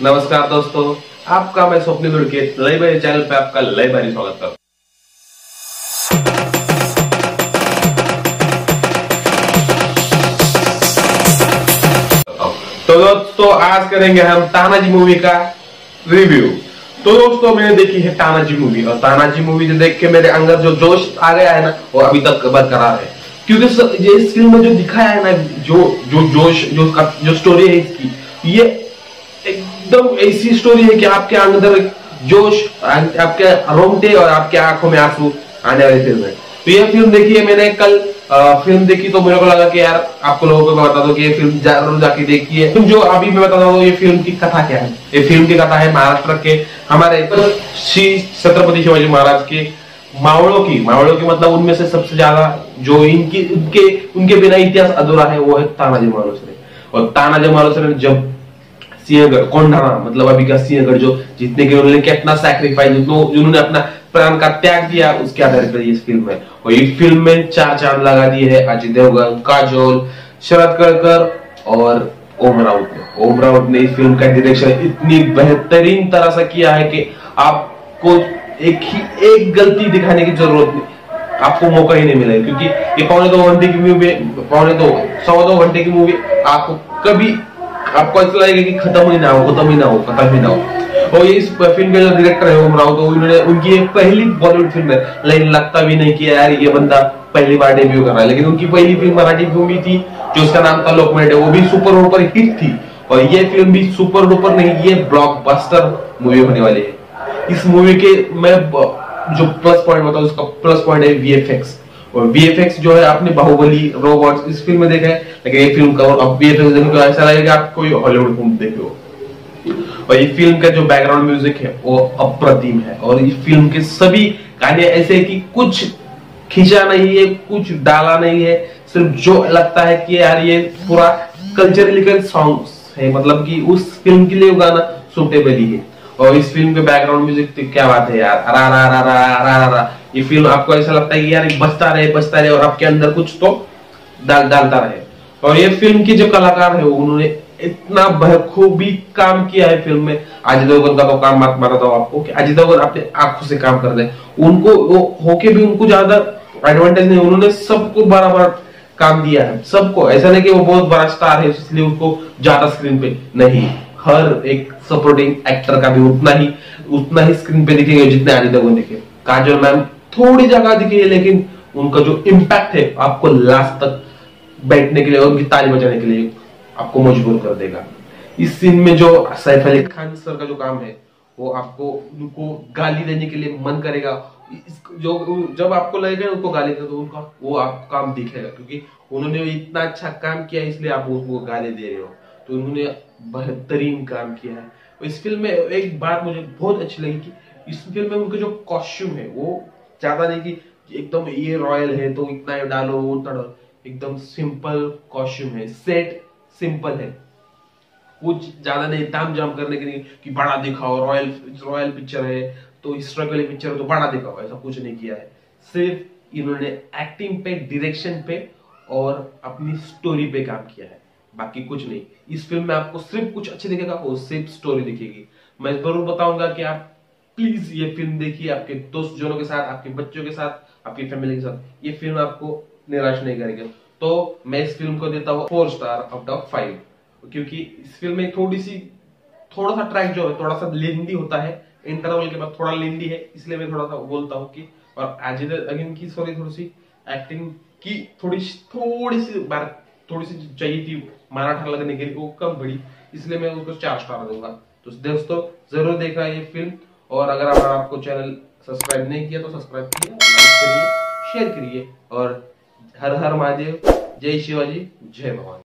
नमस्कार दोस्तों, आपका मैं स्वप्निल लुड़के लई बारी चैनल पे आपका लई बारी स्वागत करता हूं। तो दोस्तों आज करेंगे हम तानाजी मूवी का रिव्यू। तो दोस्तों मैंने देखी है तानाजी मूवी, और तानाजी मूवी देख के मेरे अंदर जो जोश आ गया है ना, वो अभी तक बरकरार है। क्योंकि ये इस फिल्म में जो दिखाया है ना, जो जोश जो स्टोरी है इसकी, ये एकदम ऐसी स्टोरी है कि आपके अंदर जोश, आपके रोंगटे और आपके आंखों में आंसू आने वाली फिल्म है। तो ये फिल्म देखी है मैंने कल फिल्म देखी, तो मेरे को लगा कि यार आपको लोगों को बता दो कि ये फिल्म जरूर जाके देखिए। तुम जो अभी मैं बता दो ये फिल्म की कथा क्या है। ये फिल्म की कथा है महाराष्ट्र के हमारे श्री छत्रपति शिवाजी महाराज के मावड़ों की मतलब उनमें से सबसे ज्यादा जो उनके बिना इतिहास अधूरा है, वो है तानाजी मालुसरे। और तानाजी मालुसरे जब सिंहगढ़ कोंढाणा मतलब अभी का सिंहगढ़ जो जीतने के उन्होंने कितना सैक्रिफाइस, जिन्होंने अपना प्राण का त्याग दिया, उसके आधार पर ये फिल्म है। और ये फिल्म में 4 चांद लगा दिए है अजय देवगन, काजोल, शरद कड़कर और ओम राउत ने इस फिल्म का डायरेक्शन इतनी बेहतरीन तरह से किया है कि आपको एक गलती दिखाने की जरूरत नहीं, आपको मौका ही नहीं मिलेगा। क्योंकि ये पौने 2 घंटे की मूवी, 2 घंटे की मूवी आपको ऐसा लगेगा कि खत्म ही ना हो। और इस फिल्म के जो डायरेक्टर है ओम राउत, उन्होंने उनकी एक पहली बॉलीवुड फिल्म है, लेकिन लगता भी नहीं कि यार ये बंदा पहली बार डेब्यू कर रहा है। लेकिन उनकी पहली फिल्म मराठी मूवी थी जो उसका नाम था लोकमेट, वो भी सुपर डुपर हिट थी। और ये फिल्म भी सुपर डुपर नहीं, ये ब्लॉकबस्टर मूवी होने वाली है। इस मूवी के मैं जो प्लस पॉइंट बताऊं, उसका प्लस पॉइंट है वीएफएक्स। और वीएफएक्स जो है आपने बाहुबली, रोबोट्स इस फिल्म में देखा है, लेकिन ये फिल्म का अब वीएफएक्स देखने को ऐसा लगेगा आप कोई हॉलीवुड फिल्म देखे हो। और ये फिल्म का जो बैकग्राउंड म्यूजिक है वो अप्रतिम है। और इस फिल्म के सभी गाने ऐसे कि कुछ खींचा नहीं है, कुछ डाला नहीं है, सिर्फ जो लगता है कि यार ये पूरा कल्चरल सॉन्ग्स है, मतलब कि उस फिल्म के लिए गाना सुटेबल ही है। और इस फिल्म के बैकग्राउंड म्यूजिक तो क्या बात है यार, रा रा रा रा रा रा रा। ये फिल्म आपको ऐसा लगता है कि यार बजता रहे और आपके अंदर कुछ तो डालता रहे। और ये फिल्म के जो कलाकार है उन्होंने इतना बखूबी काम किया है फिल्म में। अजय देवगन का तो काम मत बताता हूं आपको कि अजय देवगन अपने आंखों से काम कर दे, उनको वो होके भी उनको ज्यादा एडवांटेज नहीं, उन्होंने सबको बराबर काम दिया है। सबको ऐसा नहीं कि वो बहुत बड़ा स्टार है इसलिए उसको ज्यादा स्क्रीन पे नहीं, हर एक सपोर्टिंग एक्टर का भी उतना ही स्क्रीन पे दिखेंगे जितने अजय देवगन दिखे। काजोल मैम थोड़ी जगह दिखी है, लेकिन उनका जो इम्पैक्ट है आपको लास्ट तक बैठने के लिए और उनकी ताली बजाने के लिए आपको मजबूर कर देगा। इस सीन में जो सैफ अली खान सर का जो काम है, वो आपको उनको गाली देने के लिए मन करेगा। जो जब आपको लगेगा उनको गाली दे, तो उनका वो आपको काम दिखेगा, क्योंकि उन्होंने इतना अच्छा काम किया इसलिए आप उसको गाली दे रहे हो। तो उन्होंने बेहतरीन काम किया है। इस फिल्म में एक बात मुझे बहुत अच्छी लगी कि इस फिल्म में उनके जो कॉस्ट्यूम है वो ज्यादा नहीं कि एकदम ये रॉयल है तो इतना डालो उतना डालो, एकदम सिंपल कॉस्ट्यूम है, सेट सिंपल है, कुछ ज्यादा नहीं ताम जाम करने के लिए कि बड़ा दिखाओ, रॉयल पिक्चर है तो हिस्टोरिकल पिक्चर है तो बड़ा दिखाओ, ऐसा कुछ नहीं किया है। सिर्फ इन्होंने एक्टिंग पे, डायरेक्शन पे और अपनी स्टोरी पे काम किया है, बाकी कुछ नहीं। इस फिल्म में आपको सिर्फ कुछ अच्छे दिखेगा, वो सिर्फ स्टोरी दिखेगी। मैं जरूर बताऊंगा कि आप प्लीज ये फिल्म देखिए अपने दोस्त जनों के साथ, आपके बच्चों के साथ, आपकी फैमिली के साथ। ये फिल्म आपको निराश नहीं करेगी। तो मैं इस फिल्म को देता हूँ 4 स्टार आउट ऑफ 5, क्योंकि इस फिल्म में थोड़ा सा ट्रैक जो है थोड़ा सा लेंदी होता है, इंटरवल के बाद थोड़ा लेंदी है, इसलिए मैं थोड़ा सा बोलता हूँ कि। और अजय की थोड़ी सी एक्टिंग की थोड़ी सी चाहिए थी मराठा लगने के लिए, वो कम बड़ी, इसलिए मैं उसको 4 स्टार दूंगा। तो दोस्तों जरूर देखा ये फिल्म, और अगर आपको चैनल सब्सक्राइब नहीं किया तो सब्सक्राइब कीजिए, लाइक करिए, शेयर करिए। और हर हर महादेव, जय शिवाजी, जय भवानी।